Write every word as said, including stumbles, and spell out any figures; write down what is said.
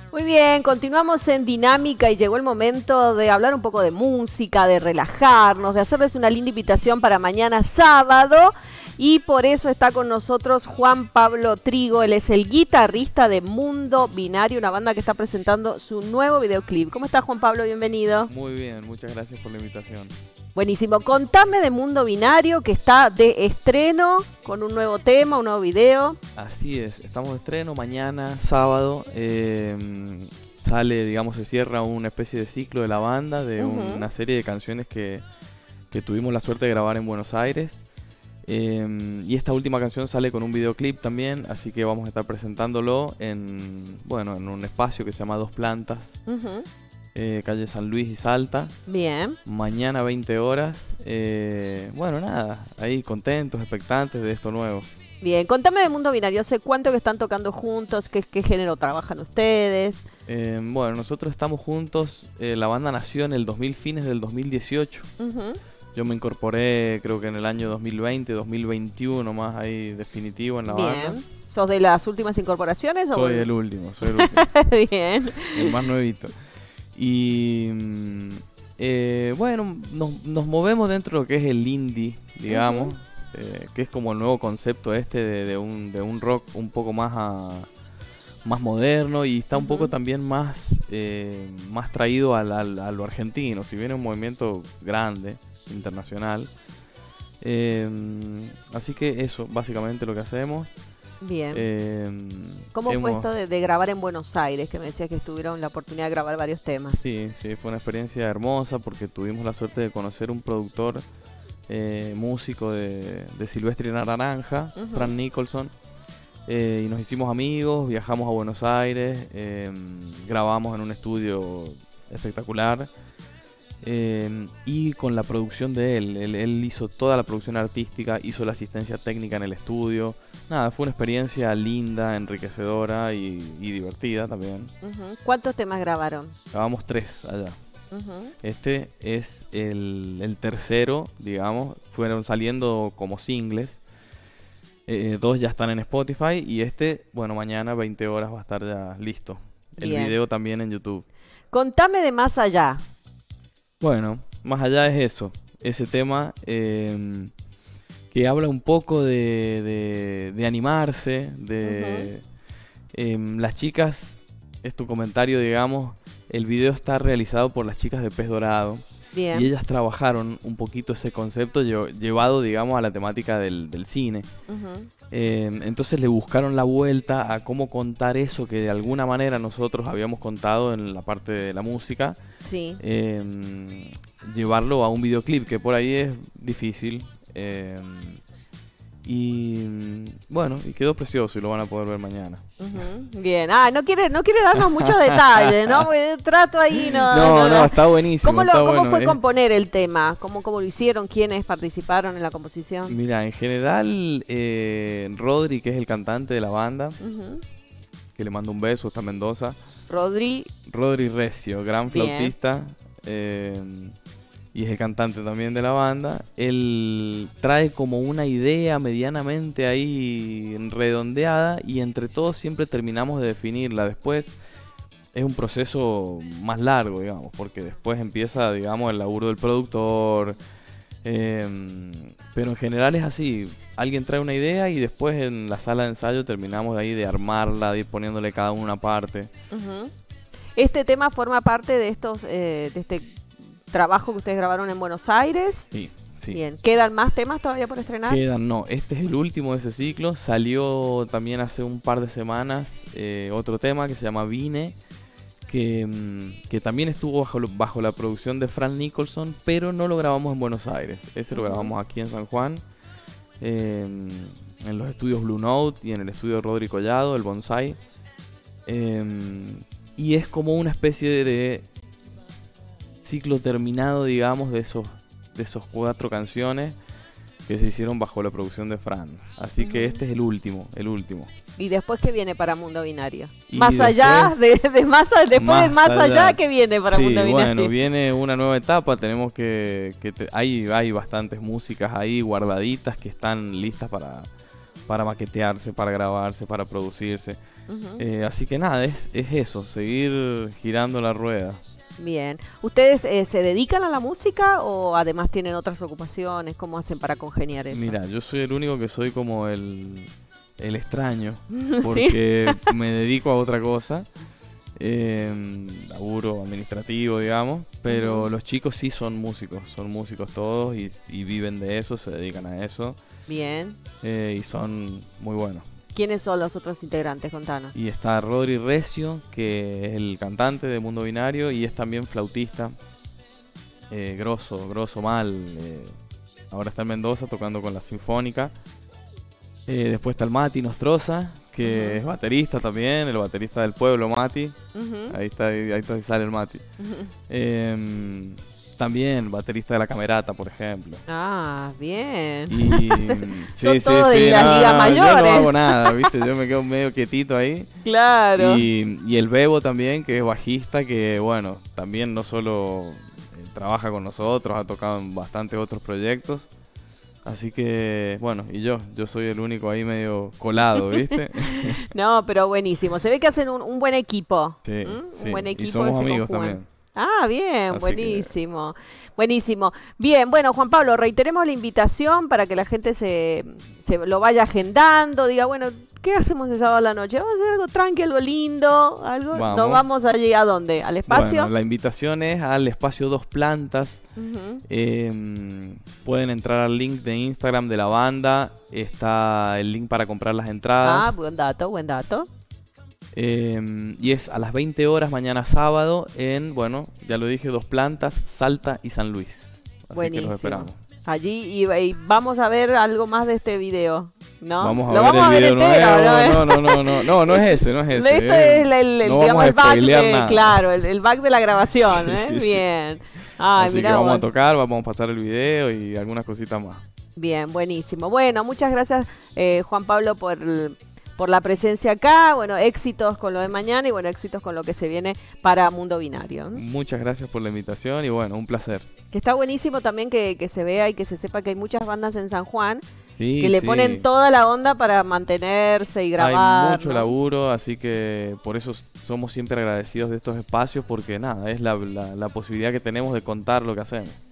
Muy bien, continuamos en Dinámica y llegó el momento de hablar un poco de música, de relajarnos, de hacerles una linda invitación para mañana sábado. Y por eso está con nosotros Juan Pablo Trigo. Él es el guitarrista de Mundo Binario, una banda que está presentando su nuevo videoclip. ¿Cómo estás, Juan Pablo? Bienvenido. Muy bien, muchas gracias por la invitación. Buenísimo. Contame de Mundo Binario, que está de estreno con un nuevo tema, un nuevo video. Así es, estamos de estreno mañana, sábado. Eh, sale, digamos, se cierra una especie de ciclo de la banda, de Uh-huh. una serie de canciones que, que tuvimos la suerte de grabar en Buenos Aires. Eh, y esta última canción sale con un videoclip también, así que vamos a estar presentándolo en, bueno, en un espacio que se llama Dos Plantas. Uh-huh. Eh, calle San Luis y Salta. Bien. Mañana veinte horas. Eh, bueno, nada, ahí contentos, expectantes de esto nuevo. Bien, contame de Mundo Binario. ¿Hace cuánto que están tocando juntos? ¿Qué, qué género trabajan ustedes? Eh, bueno, nosotros estamos juntos. Eh, la banda nació en el dos mil, fines del dos mil dieciocho. Uh-huh. Yo me incorporé creo que en el año dos mil veinte, dos mil veintiuno más ahí definitivo en la banda. Bien. ¿Sos de las últimas incorporaciones? Soy o... el último, soy el último. Bien. El más nuevito. Y mm, eh, bueno, nos, nos movemos dentro de lo que es el indie, digamos, Uh-huh. eh, que es como el nuevo concepto este de, de, un, de un rock un poco más a, más moderno y está un Uh-huh. poco también más, eh, más traído al, al, a lo argentino, si bien es un movimiento grande, internacional. Eh, así que eso, básicamente lo que hacemos. Bien. Eh, ¿Cómo fue hemos- esto de, de grabar en Buenos Aires? Que me decías que tuvieron la oportunidad de grabar varios temas. Sí, sí, fue una experiencia hermosa porque tuvimos la suerte de conocer un productor, eh, músico de, de Silvestre y la Naranja, Ujú. Fran Nicholson, eh, y nos hicimos amigos, viajamos a Buenos Aires, eh, grabamos en un estudio espectacular, eh, y con la producción de él. él, él hizo toda la producción artística, hizo la asistencia técnica en el estudio. Nada, fue una experiencia linda, enriquecedora y, y divertida también. Uh-huh. ¿Cuántos temas grabaron? Grabamos tres allá. Uh-huh. Este es el, el tercero, digamos. Fueron saliendo como singles. Eh, dos ya están en Spotify. Y este, bueno, mañana veinte horas va a estar ya listo. El Bien. video también en YouTube. Contame de Más Allá. Bueno, más allá es eso. Ese tema eh, que habla un poco de, de, de animarse. De eh, las chicas, es tu comentario, digamos. El video está realizado por las chicas de Pez Dorado. Bien. Y ellas trabajaron un poquito ese concepto lle- llevado, digamos, a la temática del, del cine. Uh-huh. Eh, entonces le buscaron la vuelta a cómo contar eso que de alguna manera nosotros habíamos contado en la parte de la música. Sí. Eh, llevarlo a un videoclip, que por ahí es difícil. Eh, y bueno, y quedó precioso y lo van a poder ver mañana. Uh-huh. Bien. Ah, no quiere, no quiere darnos muchos detalles, ¿no? Porque trato ahí, no. No, no, está buenísimo. ¿Cómo, lo, está cómo bueno, fue eh. componer el tema? ¿Cómo, cómo lo hicieron? ¿Quiénes participaron en la composición? Mira, en general, eh, Rodri, que es el cantante de la banda, Uh-huh. que le mando un beso, está en Mendoza. Rodri. Rodri Recio, gran Bien. flautista, eh, y es el cantante también de la banda. Él trae como una idea medianamente ahí redondeada y entre todos siempre terminamos de definirla. Después es un proceso más largo, digamos, porque después empieza, digamos, el laburo del productor. Eh, pero en general es así, alguien trae una idea y después en la sala de ensayo terminamos de ahí de armarla, de ir poniéndole cada una parte. Uh-huh. Este tema forma parte de estos, eh, de este trabajo que ustedes grabaron en Buenos Aires. Sí, sí. Bien. ¿Quedan más temas todavía por estrenar? Quedan, no, este es el último de ese ciclo. Salió también hace un par de semanas eh, otro tema que se llama Vine, que, mm, que también estuvo bajo, lo- bajo la producción de Fran Nicholson, pero no lo grabamos en Buenos Aires. Ese lo Ujú. grabamos aquí en San Juan, eh, en los estudios Blue Note y en el estudio Rodri Collado, el Bonsai. Eh, y es como una especie de ciclo terminado, digamos, de esos, de esos cuatro canciones que se hicieron bajo la producción de Fran. Así que Ujú. este es el último, el último. ¿Y después qué viene para Mundo Binario? Y Más allá después- de, de más a- después de Más más allá, allá. ¿qué viene para Sí, Mundo Binario? bueno, viene una nueva etapa. Tenemos que, que te- hay, hay bastantes músicas ahí guardaditas que están listas para, para maquetearse, para grabarse, para producirse. Ujú. Eh, así que nada, es, es eso, seguir girando la rueda. Bien. ¿Ustedes eh, se dedican a la música o además tienen otras ocupaciones? ¿Cómo hacen para congeniar eso? Mira, yo soy el único que soy como el, el extraño, ¿Sí? porque me dedico a otra cosa, eh, laburo administrativo, digamos, pero Ujú. los chicos sí son músicos, son músicos todos y, y viven de eso, se dedican a eso, Bien. eh, y son muy buenos. ¿Quiénes son los otros integrantes? Contanos. Y está Rodri Recio, que es el cantante de Mundo Binario y es también flautista, eh, grosso, grosso mal. eh, ahora está en Mendoza tocando con la Sinfónica. Eh, después está el Mati Nostroza, que Ujú. es baterista también, el baterista del pueblo, Mati. Ujú. Ahí está, ahí, ahí está, ahí sale el Mati. Ujú. Em, también baterista de La Camerata, por ejemplo. Ah, bien. Y Son todos de las ligas Yo no mayores. hago nada, ¿viste? Yo me quedo medio quietito ahí. Claro. Y, y el Bebo también, que es bajista, que bueno, también no solo eh, trabaja con nosotros, ha tocado en bastantes otros proyectos. Así que, bueno, y yo, yo soy el único ahí medio colado, ¿viste? No, pero buenísimo. Se ve que hacen un, un buen equipo. Sí, ¿Mm? sí. Un buen equipo Y somos que se amigos conjugan. también. Ah, bien, Así que- buenísimo. Buenísimo. Bien, bueno, Juan Pablo, reiteremos la invitación para que la gente se, se lo vaya agendando, diga, bueno, ¿qué hacemos el sábado a la noche? Vamos a hacer algo tranqui, algo lindo, algo. ¿Nos Vamos. vamos allí a dónde? ¿Al espacio? Bueno, la invitación es al espacio Dos Plantas. Ujú. Eh, pueden entrar al link de Instagram de la banda. Está el link para comprar las Ah, entradas. buen dato, buen dato. Eh, y es a las veinte horas mañana sábado en, bueno, ya lo dije, Dos Plantas, Salta y San Luis. Así Buenísimo. que los esperamos. Allí y, y vamos a ver algo más de este video, ¿no? Vamos a Lo ver vamos el a ver video entero, nuevo. No, no, no, no, no, no es ese, no es ese. Esto eh. es el, el- el, No digamos, vamos a el back spoilear de, nada. claro, el, el back de la grabación, Sí, ¿eh? sí, sí. Bien. Ay, Así que mirá vamos vos. a tocar, vamos a pasar el video y algunas cositas más. Bien, buenísimo. Bueno, muchas gracias, eh, Juan Pablo, por, por la presencia acá. Bueno, éxitos con lo de mañana y bueno, éxitos con lo que se viene para Mundo Binario, ¿no? Muchas gracias por la invitación y bueno, un placer. Que está buenísimo también que, que se vea y que se sepa que hay muchas bandas en San Juan Sí, que le sí. ponen toda la onda para mantenerse y grabar. Hay mucho ¿no? laburo, así que por eso somos siempre agradecidos de estos espacios porque nada, es la, la, la posibilidad que tenemos de contar lo que hacemos.